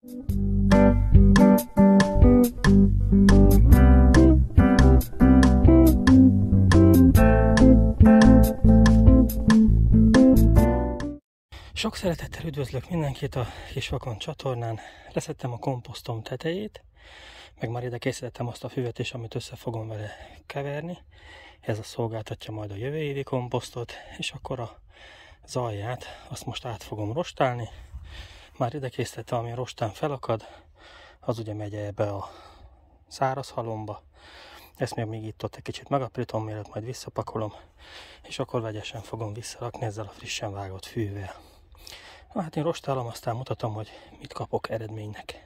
Sok szeretettel üdvözlök mindenkit a Kisvakond csatornán. Leszettem a komposztom tetejét, meg már ide készítettem azt a füvet is, amit össze fogom vele keverni. Ez a szolgáltatja majd a jövő évi komposztot, és akkor az alját azt most át fogom rostálni. Már ide készítettem, ami a rostán felakad, az ugye megy ebbe a száraz halomba. Ezt még itt-ott egy kicsit megaprítom, mielőtt majd visszapakolom, és akkor vegyesen fogom visszarakni ezzel a frissen vágott fűvel. Na hát én rostálom, aztán mutatom, hogy mit kapok eredménynek.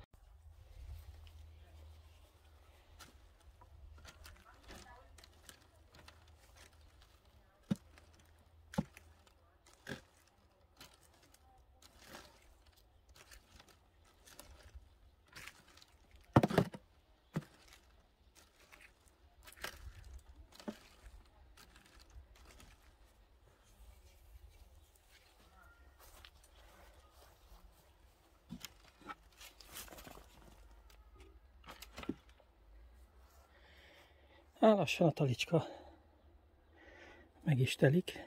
Lassan a talicska meg is telik.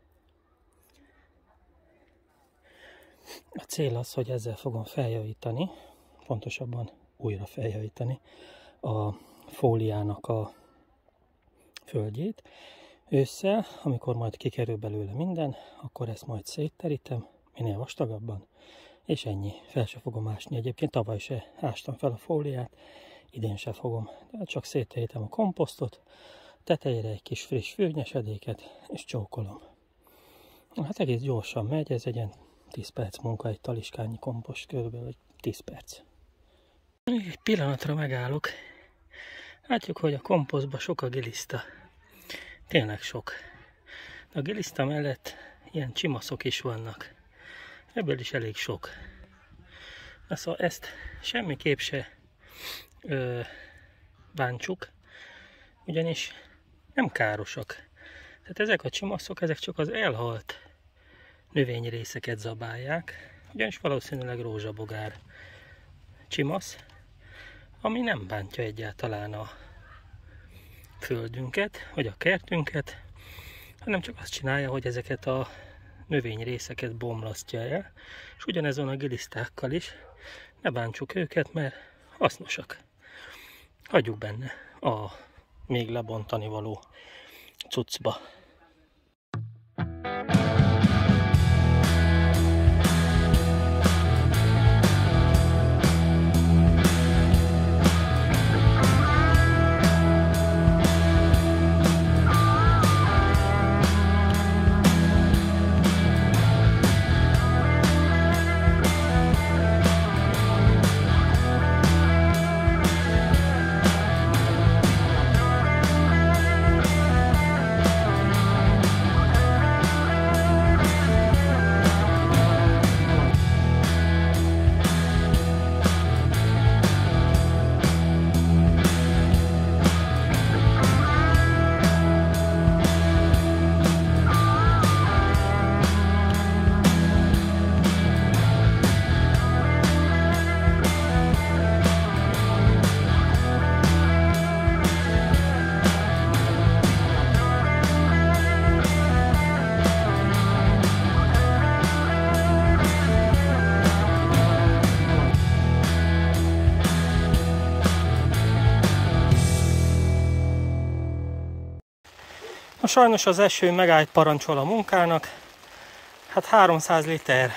A cél az, hogy ezzel fogom feljavítani, pontosabban újra feljavítani a fóliának a földjét. Ősszel, amikor majd kikerül belőle minden, akkor ezt majd szétterítem, minél vastagabban, és ennyi. Fel se fogom ásni. Egyébként tavaly se ástam fel a fóliát, idén se fogom, de csak szétterítem a komposztot, tetejére egy kis friss fűnyesedéket, és csókolom. Hát egész gyorsan megy, ez egy ilyen 10 perc munka, egy taliskányi komposzt, körülbelül 10 perc. Még egy pillanatra megállok. Látjuk, hogy a komposztban sok a giliszta. Tényleg sok. De a giliszta mellett ilyen csimaszok is vannak. Ebből is elég sok. Na szóval ezt semmiképp se bántsuk, ugyanis nem károsak. Tehát ezek a csimaszok, ezek csak az elhalt növényrészeket zabálják, ugyanis valószínűleg rózsabogár csimasz, ami nem bántja egyáltalán a földünket, vagy a kertünket, hanem csak azt csinálja, hogy ezeket a növényrészeket bomlasztja el, és ugyanez van a gilisztákkal is. Ne bántsuk őket, mert hasznosak. Hagyjuk benne a még lebontani való cuccba. Sajnos az eső megállt, parancsol a munkának. Hát 300 liter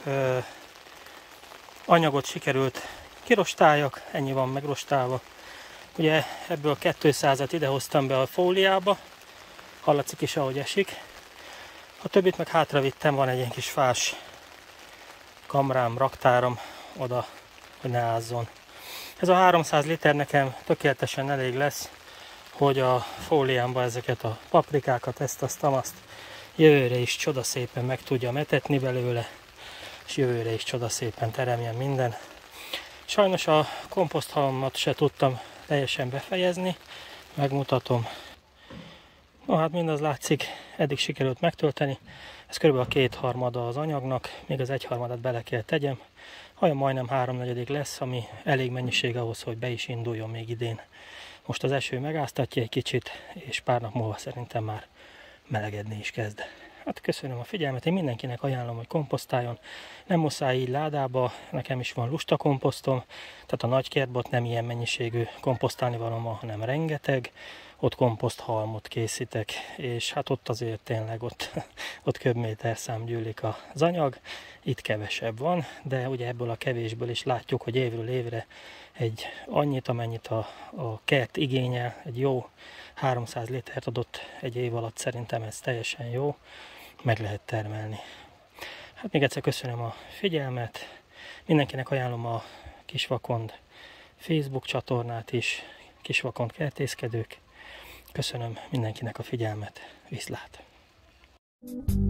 anyagot sikerült kirostáljak, ennyi van megrostálva. Ugye ebből 200-et idehoztam be a fóliába, hallatszik is, ahogy esik. A többit meg hátra vittem, van egy ilyen kis fás kamrám, raktárom oda, hogy ne ázzon. Ez a 300 liter nekem tökéletesen elég lesz, hogy a fóliámba ezeket a paprikákat, ezt, azt jövőre is csodaszépen meg tudjam etetni belőle, és jövőre is csodaszépen teremjen minden. Sajnos a komposzthalamat se tudtam teljesen befejezni, megmutatom. No hát mindaz látszik, eddig sikerült megtölteni, ez kb. A 2/3 az anyagnak, még az 1/3 bele kell tegyem. Olyan majdnem 3/4 lesz, ami elég mennyiség ahhoz, hogy be is induljon még idén. Most az eső megáztatja egy kicsit, és pár nap múlva szerintem már melegedni is kezd. Hát köszönöm a figyelmet, én mindenkinek ajánlom, hogy komposztáljon. Nem muszáj így ládába, nekem is van lusta komposztom, tehát a nagy kertbot nem ilyen mennyiségű komposztálni való, hanem rengeteg. Ott komposzthalmot készítek, és hát ott azért tényleg ott köbméterszám gyűlik az anyag, itt kevesebb van, de ugye ebből a kevésből is látjuk, hogy évről évre annyit, amennyit a kert igényel, egy jó 300 litert adott egy év alatt, szerintem ez teljesen jó, meg lehet termelni. Hát még egyszer köszönöm a figyelmet, mindenkinek ajánlom a Kisvakond Facebook csatornát is, Kisvakond kertészkedők. Köszönöm mindenkinek a figyelmet, viszlát!